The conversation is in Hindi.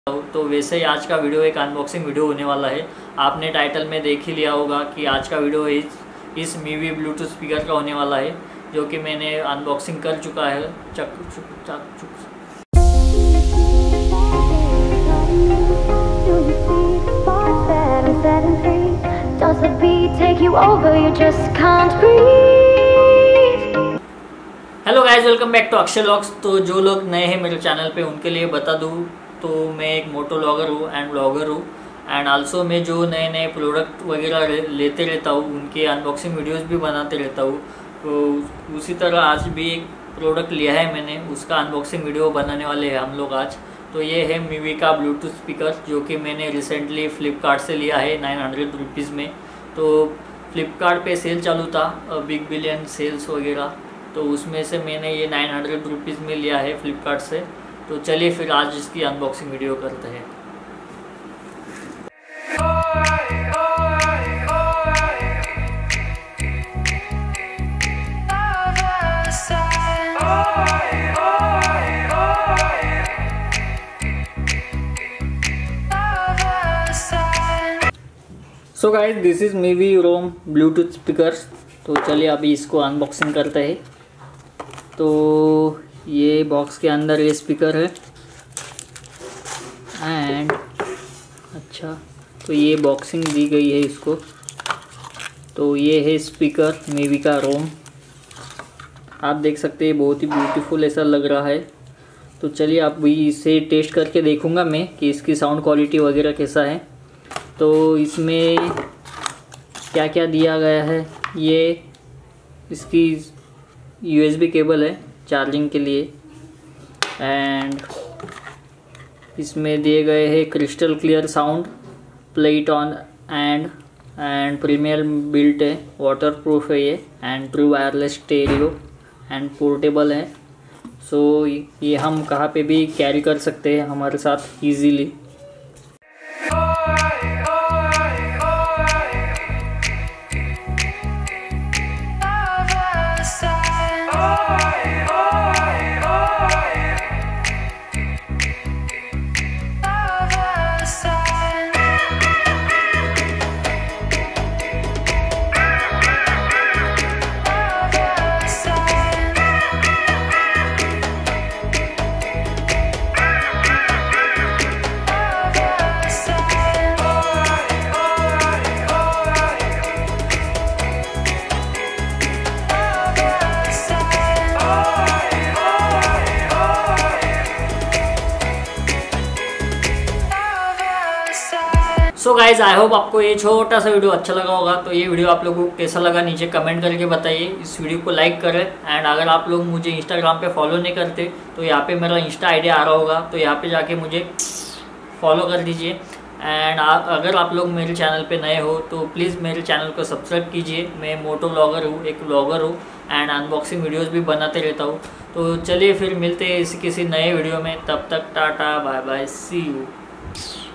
तो वैसे ही आज का वीडियो एक अनबॉक्सिंग वीडियो होने वाला है। आपने टाइटल में देख ही लिया होगा कि आज का वीडियो इस MIUI ब्लूटूथ स्पीकर का होने वाला है, जो कि मैंने अनबॉक्सिंग कर चुका है। Hello guys, welcome back to Akshay vlogs. तो जो लोग नए हैं मेरे चैनल पे उनके लिए बता दूँ तो मैं एक मोटो व्लॉगर हूँ एंड ब्लॉगर हूँ, एंड आल्सो मैं जो नए नए प्रोडक्ट वगैरह लेते रहता हूँ उनके अनबॉक्सिंग वीडियोस भी बनाते रहता हूँ। तो उसी तरह आज भी एक प्रोडक्ट लिया है मैंने, उसका अनबॉक्सिंग वीडियो बनाने वाले हैं हम लोग आज। तो ये है MIUI का ब्लूटूथ स्पीकर, जो कि मैंने रिसेंटली फ्लिपकार्ट से लिया है 900 रुपीज़ में। तो फ्लिपकार्ट पे सेल चालू था, बिग बिलियन सेल्स वगैरह, तो उसमें से मैंने ये 900 रुपीज़ में लिया है फ्लिपकार्ट से। तो चलिए फिर आज इसकी अनबॉक्सिंग वीडियो करते हैं। So guys, this is MIUI roam Bluetooth speakers. तो चलिए अभी इसको अनबॉक्सिंग करते हैं। तो ये बॉक्स के अंदर ये स्पीकर है एंड अच्छा, तो ये बॉक्सिंग दी गई है इसको। तो ये है स्पीकर MIUI का रोम, आप देख सकते हैं, बहुत ही ब्यूटीफुल ऐसा लग रहा है। तो चलिए अभी इसे टेस्ट करके देखूँगा मैं कि इसकी साउंड क्वालिटी वगैरह कैसा है। तो इसमें क्या क्या दिया गया है, ये इसकी USB केबल है चार्जिंग के लिए, एंड इसमें दिए गए हैं crystal clear sound, play it on and premier built है, वाटर प्रूफ है ये, and true wireless stereo and portable है। सो ये हम कहाँ पे भी कैरी कर सकते हैं हमारे साथ easily. So guys, I hope आपको ये छोटा सा वीडियो अच्छा लगा होगा। तो ये वीडियो आप लोगों को कैसा लगा नीचे कमेंट करके बताइए। इस वीडियो को लाइक करें, एंड अगर आप लोग मुझे इंस्टाग्राम पे फॉलो नहीं करते तो यहाँ पे मेरा इंस्टा ID आ रहा होगा, तो यहाँ पे जाके मुझे फॉलो कर दीजिए। एंड अगर आप लोग मेरे चैनल पे नए हो तो प्लीज़ मेरे चैनल को सब्सक्राइब कीजिए। मैं मोटो व्लॉगर हूँ, एक व्लॉगर हूँ, एंड अनबॉक्सिंग वीडियोस भी बनाते रहता हूँ। तो चलिए फिर मिलते हैं किसी नए वीडियो में, तब तक tata bye bye, see you.